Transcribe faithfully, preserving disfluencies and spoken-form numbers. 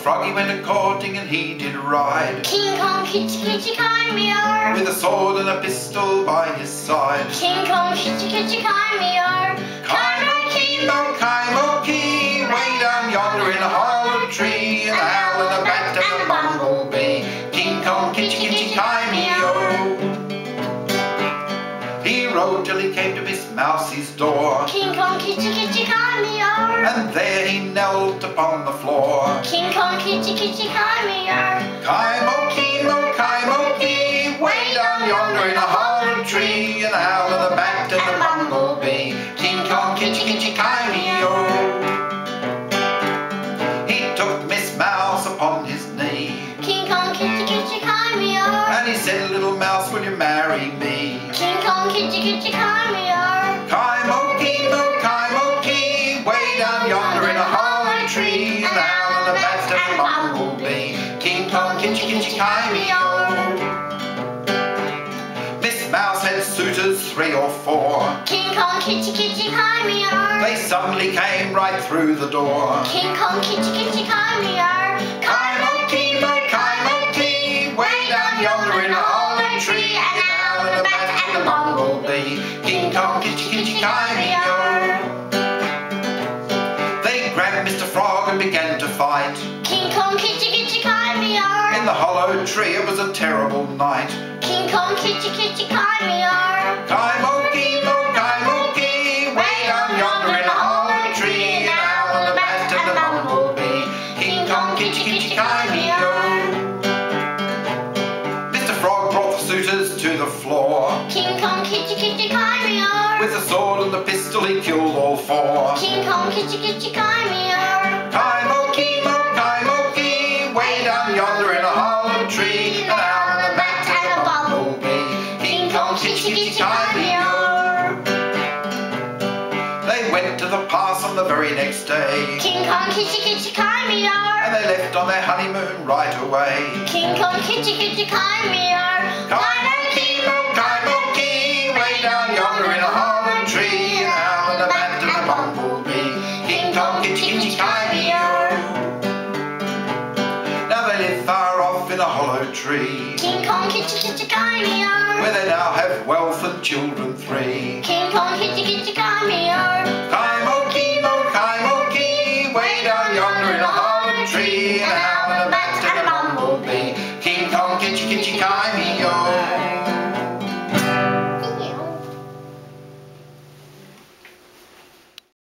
Froggy went a-courting and he did ride. King Kong, kitty, kitty, Kimo, with a sword and a pistol by his side. King Kong, kitty, kitty, Kimo, Kimo, Kemo, Kimo, Kemo, way down yonder in a hollow tree, an owl and a bat and a bumblebee. King Kong, kitty, kitty, Kimo. He rode till he came to Miss Mousie's door. King Kong, kitty, kitty, Kimo, and there he knelt upon the floor. King Kong, kitty, kitty, Kimo, Kimo, Kemo, Kimo, Kemo, way down yonder in a hollow tree, an owl and a bat and a bumblebee. King Kong, kitty, kitty, Kimo. He took Miss Mouse upon his knee. King Kong, kitty, kitty, Kimo, and he said, little mouse, will you marry me? King Kong, kitty, kitty, Kimo, Kimo, Kemo, Kimo, Kemo, way down yonder in a hollow tree, an owl and a bat and a bumblebee. King Kong, kitty, kitty, Kimo. Miss Mouse had suitors three or four. King Kong, kitty, kitty, Kimo, They suddenly came right through the door. King Kong, kitty, kitty, Kimo, Kimo, Kemo, Kimo, Kemo, way down yonder in a hollow tree, an owl and a bat and a bumblebee. King Kong, kitty, kitty, Kimo. They grabbed Mister Frog and began to fight. King Kong, kitty, kitty, Kimo, In the hollow tree it was a terrible night. King Kong, kitty, kitty, Kimo, Kimo, Kemo, Kimo, Kemo, way down yonder in a hollow tree, an owl and a bat and a bumblebee. King Kong, kitty, kitty, Kimo. Mister Frog brought the suitors to the floor. King Kong, kitty, kitty, Kimo, With the sword and the pistol he killed all four. King Kong, kitty, kitty, Kimo, Kimo, Kemo, Kimo, Kemo, way down yonder in a hollow tree, an owl and a bat and a bumblebee. King Kong, kitty, kitty, Kimo. They went to the pass on the very next day, King Kong, kitty, kitty, Kimo, and they left on their honeymoon right away. King Kong, kitty, kitty, Kimo, Kimo, Kemo, Kimo, Kemo, way down yonder in a hollow tree, an owl and a bat and a bumblebee. King Kong, kitty, kitty, Kimo. Now they live far off in a hollow tree, King Kong, kitty, kitty, Kimo, where they now have wealth and children three. King Kong, kitty, kitty, Kimo, Kimo, Kemo, Kimo, Kemo, way down yonder in a hollow tree, an owl